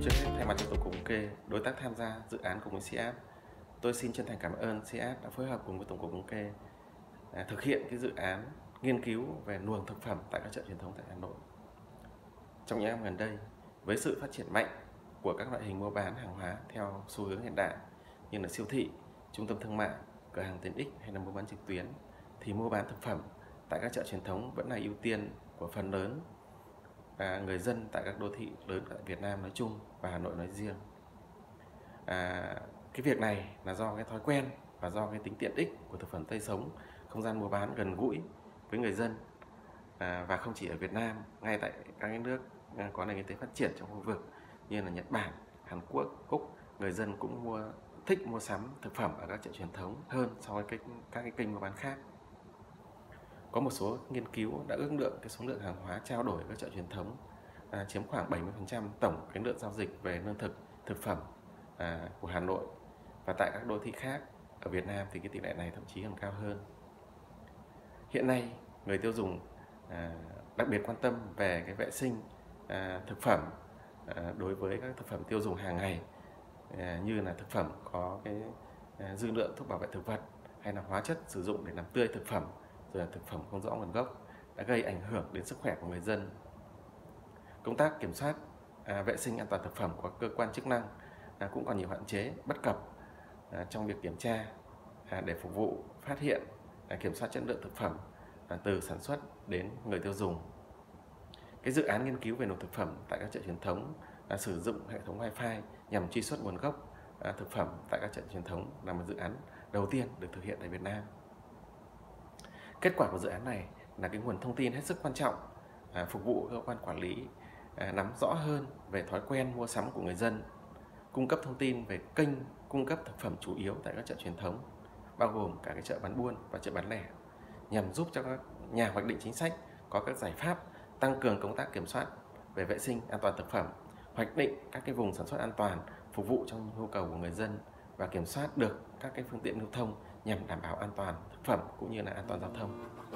Trước hết, thay mặt cho Tổng cục Thống kê, đối tác tham gia dự án cùng với CIAT, tôi xin chân thành cảm ơn CIAT đã phối hợp cùng với Tổng cục Thống kê thực hiện cái dự án nghiên cứu về luồng thực phẩm tại các chợ truyền thống tại Hà Nội. Trong những năm gần đây, với sự phát triển mạnh của các loại hình mua bán hàng hóa theo xu hướng hiện đại như là siêu thị, trung tâm thương mại, cửa hàng tiện ích hay là mua bán trực tuyến, thì mua bán thực phẩm tại các chợ truyền thống vẫn là ưu tiên của phần lớn người dân tại các đô thị lớn tại Việt Nam nói chung và Hà Nội nói riêng. Cái việc này là do cái thói quen và do cái tính tiện ích của thực phẩm tươi sống, không gian mua bán gần gũi với người dân, và không chỉ ở Việt Nam, ngay tại các cái nước có nền kinh tế phát triển trong khu vực như là Nhật Bản, Hàn Quốc, Úc, người dân cũng thích mua sắm thực phẩm ở các chợ truyền thống hơn so với các cái kênh mua bán khác. Có một số nghiên cứu đã ước lượng cái số lượng hàng hóa trao đổi ở các chợ truyền thống chiếm khoảng 70% tổng cái lượng giao dịch về lương thực, thực phẩm của Hà Nội, và tại các đô thị khác ở Việt Nam thì cái tỷ lệ này thậm chí còn cao hơn. Hiện nay người tiêu dùng đặc biệt quan tâm về cái vệ sinh thực phẩm đối với các thực phẩm tiêu dùng hàng ngày, như là thực phẩm có cái dư lượng thuốc bảo vệ thực vật hay là hóa chất sử dụng để làm tươi thực phẩm, rồi là thực phẩm không rõ nguồn gốc, đã gây ảnh hưởng đến sức khỏe của người dân. Công tác kiểm soát vệ sinh an toàn thực phẩm của cơ quan chức năng cũng còn nhiều hạn chế, bất cập trong việc kiểm tra để phục vụ phát hiện, kiểm soát chất lượng thực phẩm từ sản xuất đến người tiêu dùng. Cái dự án nghiên cứu về luồng thực phẩm tại các chợ truyền thống sử dụng hệ thống WiFi nhằm truy xuất nguồn gốc thực phẩm tại các chợ truyền thống là một dự án đầu tiên được thực hiện tại Việt Nam. Kết quả của dự án này là cái nguồn thông tin hết sức quan trọng phục vụ cơ quan quản lý nắm rõ hơn về thói quen mua sắm của người dân, cung cấp thông tin về kênh cung cấp thực phẩm chủ yếu tại các chợ truyền thống, bao gồm cả cái chợ bán buôn và chợ bán lẻ, nhằm giúp cho các nhà hoạch định chính sách có các giải pháp tăng cường công tác kiểm soát về vệ sinh an toàn thực phẩm, hoạch định các cái vùng sản xuất an toàn phục vụ trong nhu cầu của người dân và kiểm soát được các cái phương tiện lưu thông nhằm đảm bảo an toàn thực phẩm cũng như là an toàn giao thông.